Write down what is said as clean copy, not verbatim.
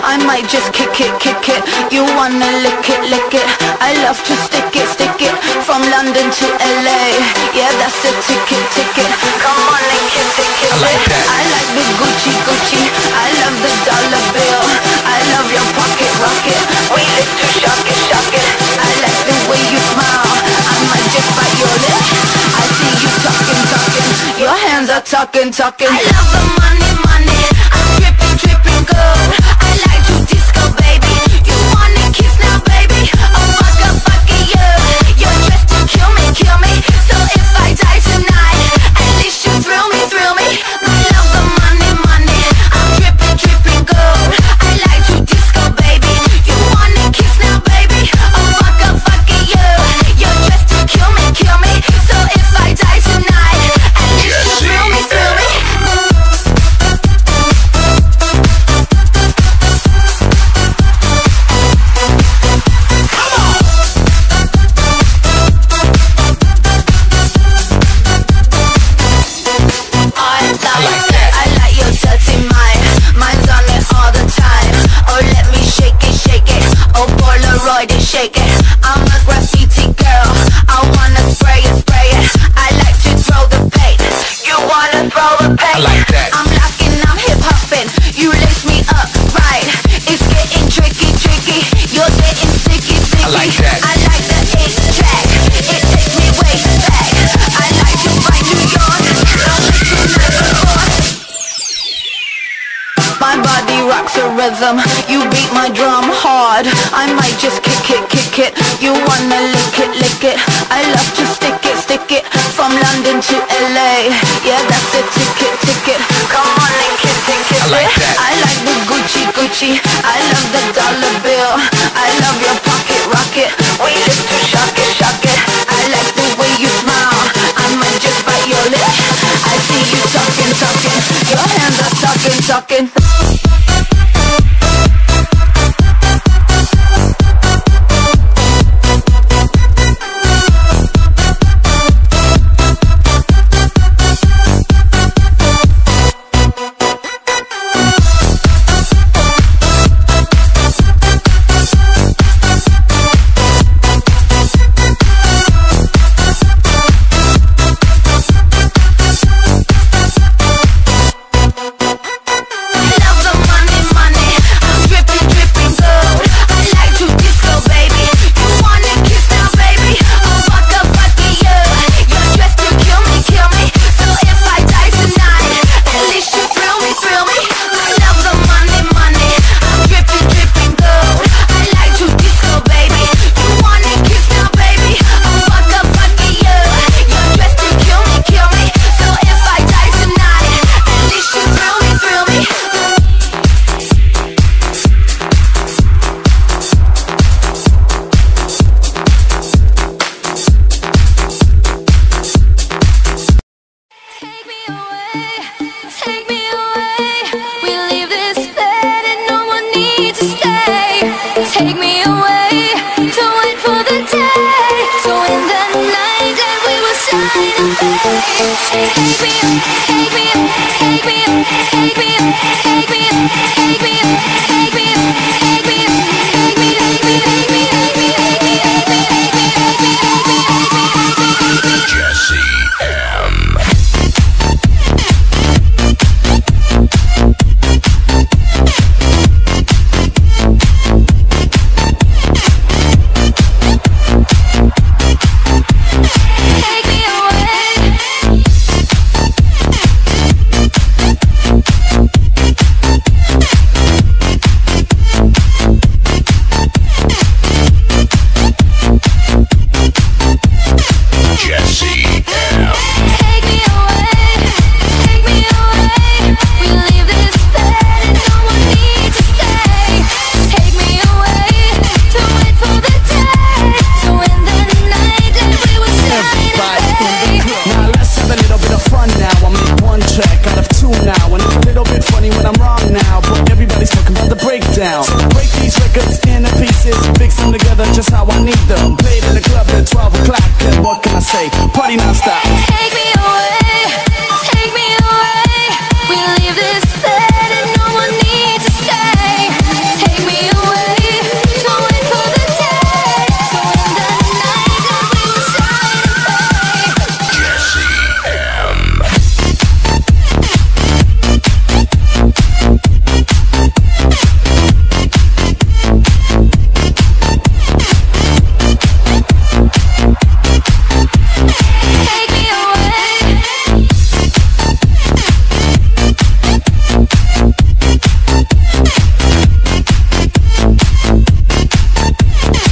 I might just kick it, kick it. You wanna lick it, lick it. I love to stick it, stick it. From London to LA, yeah, that's a ticket, ticket. Come on and kiss it, kiss it. I like the Gucci, Gucci. I love the dollar bill. I love your pocket rocket. We live to shock it, shock it. I like the way you smile. I might just bite your lip. I see you talking, talking. Your hands are talking, talking. I love the money, money. I'm dripping, dripping gold. I like to disco, baby. You wanna kiss now, baby? Oh, fuck you. You're dressed to kill me, kill me. So if I die tonight, at least you thrill me, thrill me. I love the money, money. I'm dripping, dripping gold. I like to disco, baby. You wanna kiss now, baby? Oh, fuck you. You're dressed to kill me, kill me. So if I die tonight, at least you thrill me, thrill me. Shake it. I'm a graffiti girl. I wanna spray it, spray it. I like to throw the paint. You wanna throw the paint? I like that. I'm locking, I'm hip hopping. You lace me up, right? It's getting tricky, tricky. You're getting sticky, sticky. I like that. I like the 8 track. It takes me way back. I like to find New York. I'll make you never fall. My body rocks a rhythm. You beat my drum hard. I might just kick it, kick it. You wanna lick it, lick it. I love to stick it, stick it. From London to LA, yeah, that's a ticket, ticket. Come on and kiss it, kiss it. I like the Gucci, Gucci. I love the dollar bill. I love your pocket rocket. We live to shock it, shock it. I like the way you smile. I might just bite your lip. I see you talking, talking. Your hands are talking, talking. down. So break these records into pieces, fix them together just how I need them. Played in the club at 12 o'clock, and what can I say? Party non-stop.